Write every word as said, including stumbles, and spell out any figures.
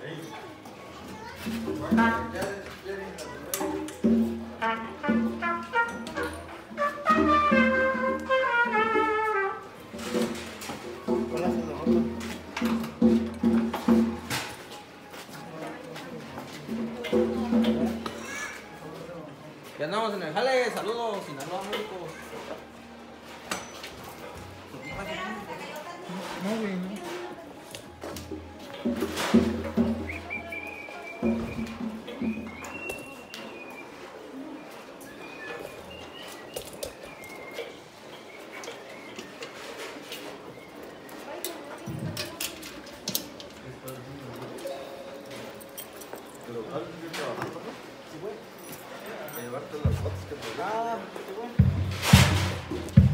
Ya andamos en el jale, saludos, Sinaloa, México. No, güey, no. Pero ¿sabes qué trabajando, no? Sí, güey. A llevarte las fotos que te... Ah, qué bueno.